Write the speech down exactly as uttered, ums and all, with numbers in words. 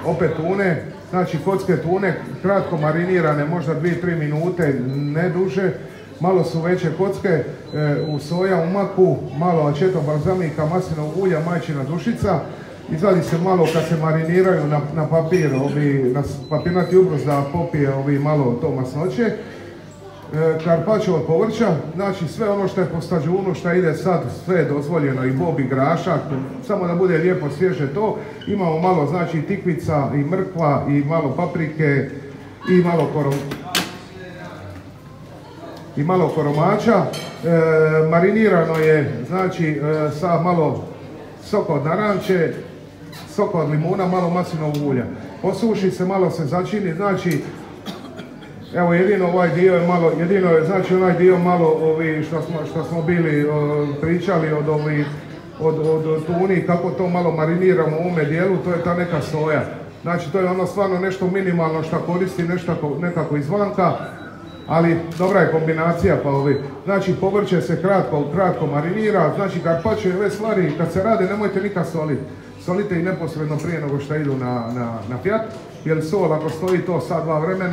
opet tune, znači kocke tune, kratko marinirane, možda dvije do tri minute, ne duže. Malo su veće kocke, e, u soja, u maku, malo aceto balzamika, maslinovog ulja, majčina dušica. Izvadi se malo kad se mariniraju na, na papir, ovi, na papirnati ubrus da popije ovi malo to masnoće. E, karpačo od povrća, znači sve ono što je po stađunu, što ide sad, sve je dozvoljeno, i bob i grašak, samo da bude lijepo svježe to. Imamo malo znači tikvica i mrkva i malo paprike i malo korom... i malo koromača. E, marinirano je znači e, sa malo soka od naranče, soka od limuna, malo maslinovog ulja. Posuši se, malo se začini, znači evo jedino ovaj dio je malo, jedino je znači onaj dio malo ovi što smo, što smo bili o, pričali od ovi od, od, od tuni, kako to malo mariniramo u ovome dijelu, to je ta neka soja. Znači to je ono stvarno nešto minimalno što koristi nešto nekako izvanka. Ali dobra je kombinacija pa ovi. Znači povrće se kratko, kratko marinira, znači karpačo i ove stvari kad se rade nemojte nikad soliti. Solite i neposredno prije nego što idu na, na, na pjat, jer sol ako stoji to sad dva vremena